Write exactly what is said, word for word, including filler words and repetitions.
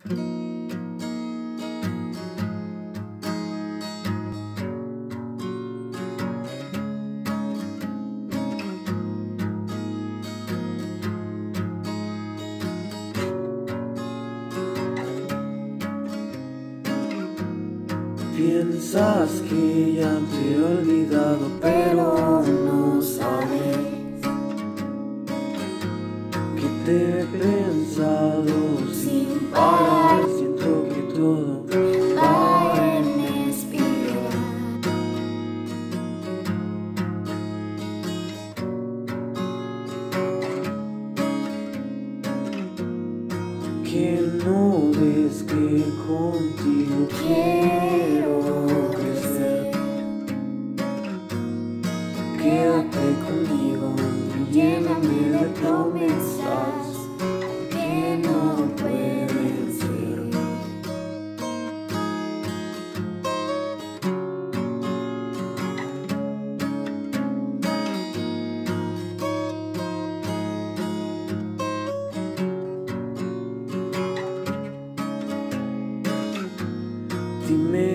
Piensas que ya te he olvidado, pero no sabes que te he pensado sin parar. Siento que todo va en espiral, que no ves que contigo quiero crecer. Quédate conmigo y lléname de promesas que no pueden ser. Dime